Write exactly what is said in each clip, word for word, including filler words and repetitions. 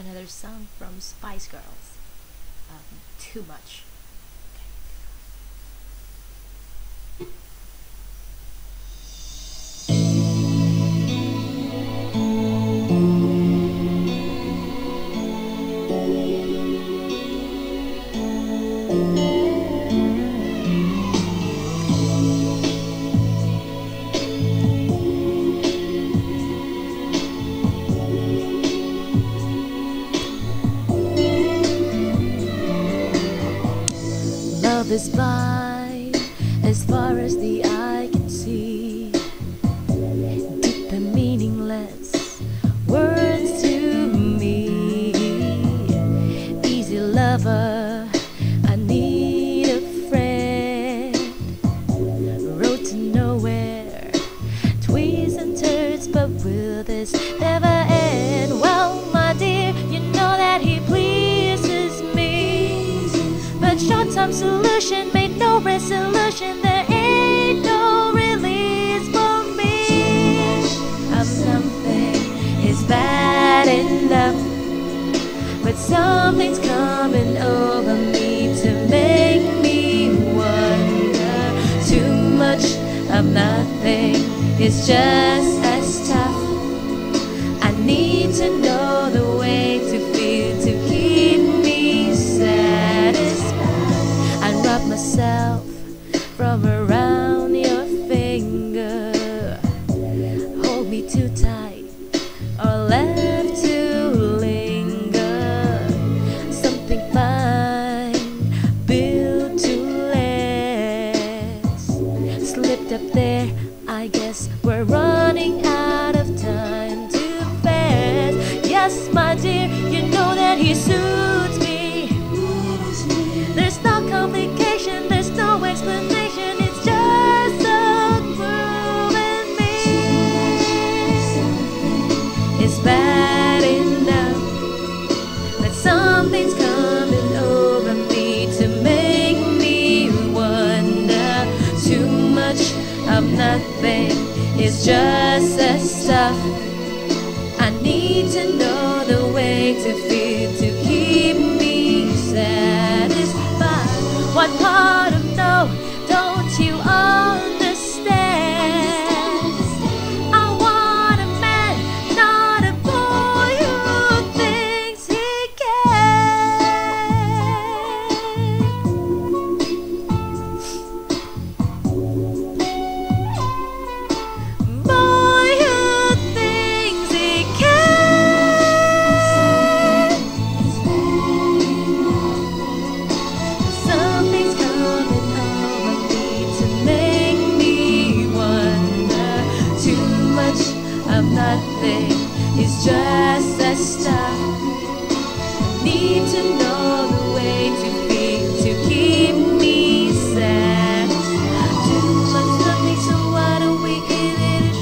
another song from Spice Girls, um, Too Much. Love is blind as far as the eye can see. Deep and meaningless words to me. Easy lover, I need a friend. Road to nowhere, twists and turns, but will this never end? Well, my dear, you know that he pleases me, but short-term solution made no resolution. There ain't no release for me. I'm something is bad enough, but something's coming over me to make me wonder. Too much of nothing is just as tough. I need to know the way to feel to keep me satisfied. Unwrap myself from around your finger. Hold me too tight or left to linger. Something fine, built to last. Slipped up there, I guess we're running out of time too fast. Yes, my dear, you know that he suits me. There's no complication, there's no explanation, it's just a groove in me. It's bad enough, but something's coming over me to make me wonder. Too much of nothing is just as tough. I need to know the way to feel to keep me satisfied. What part of no don't you understand? I want a man, not a boy who thinks he can. Boy who thinks he can. Something's coming over me to make me wonder. Too much of nothing is just as tough. Need to know the way to feel to keep me satisfied. Too much nothing, so why don't we give it a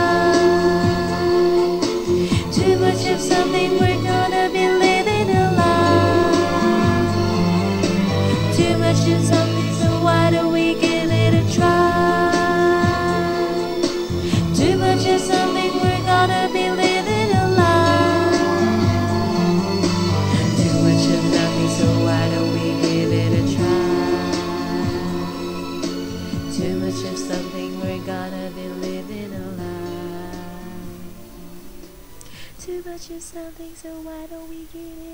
try? Too much of something, we're gonna be living a lie. Too much of something, so why don't we give it a try? Too much of something, we're gonna be living a lie. Too much of nothing, so why don't we give it a try? Too much of something, we're gonna be living a lie. Too much of something, so why don't we give it